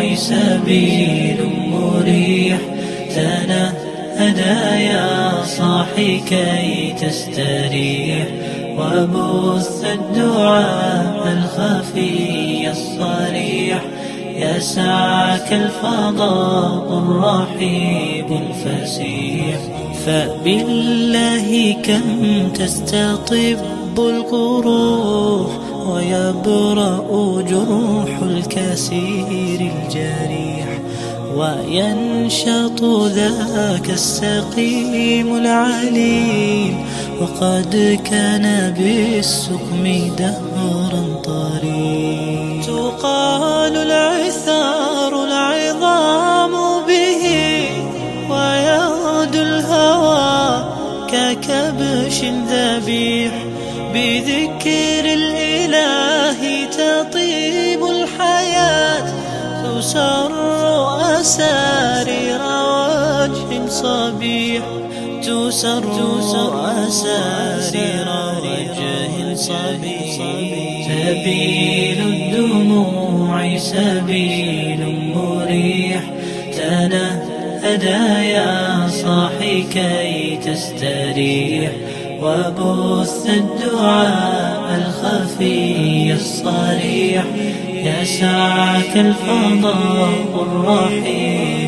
الدموع سبيل مريح. تنهدى يا صاحي كي تستريح، وبث الدعاء الخفي الصريح. يسعك الفضاء الرحيب الفسيح. فبالله كم تستطب القروح، ويبرأ جروح الكسير الجريح. وينشط ذاك السقيم العليل، وقد كان بالسقم دهرا طريق. تقال العثار العظام به، ويغدو الهوى ككبش ذبيح. بذكر الإله تطيب الحياة، تسر أسارير وجه صبيح. تسر أسارير وجه صبيح. سبيل الدموع سبيل مريح. تنهدى يا صاحي كي تستريح، وبث الدعاء الخفي الصريح. يسعك الفضاء الرحيم